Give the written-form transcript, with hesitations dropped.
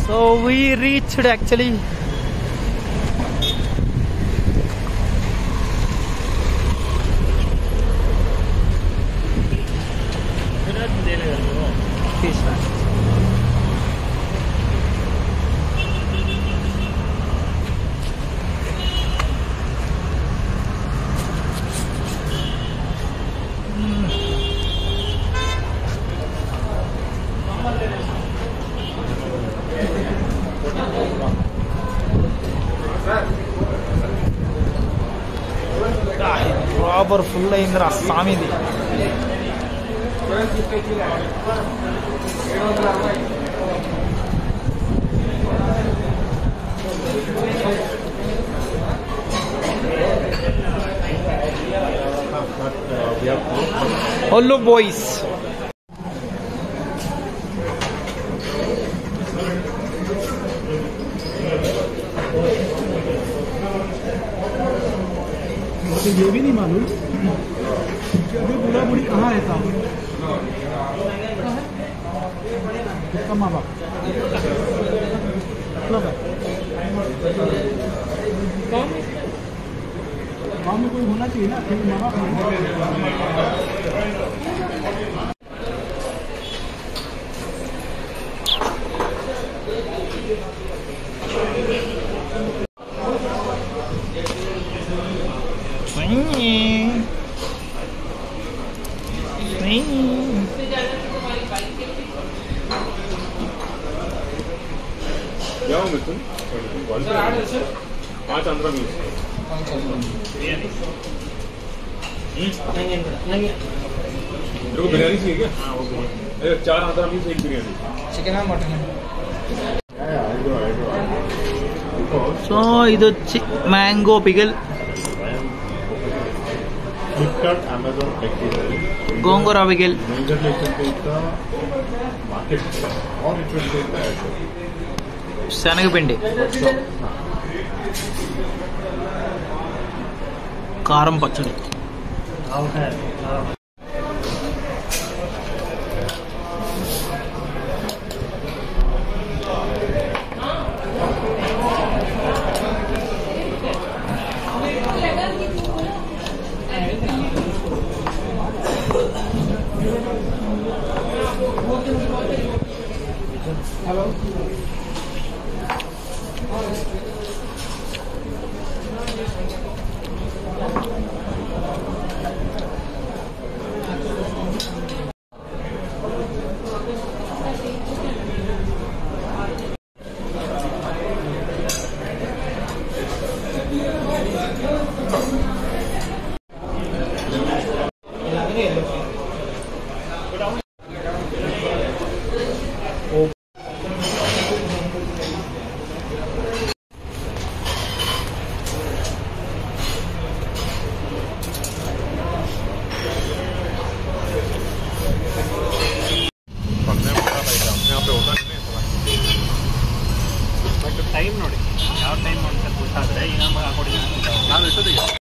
So we reached actually. Proper full Indra Sami. Hello boys. मुझे ये भी नहीं मालूम कि अभी बूढ़ा बूढ़ी कहाँ रहता हूँ। किसका माँ बाप मतलब है गाँव में कोई होना चाहिए ना, फिर माँ बाप क्या हो मिथुन? 5 आंध्रा मील्स बिरयानी तेरे को बिरयानी चाहिए क्या? हाँ वो बिरयानी 4 आंध्रा मील्स 1 बिरयानी चिकन है मटन है। So इदొచ్చి mango pickle Flipkart, Amazon, gongura pickle major like the market or it will take the శనగపిండి కారం పచ్చడి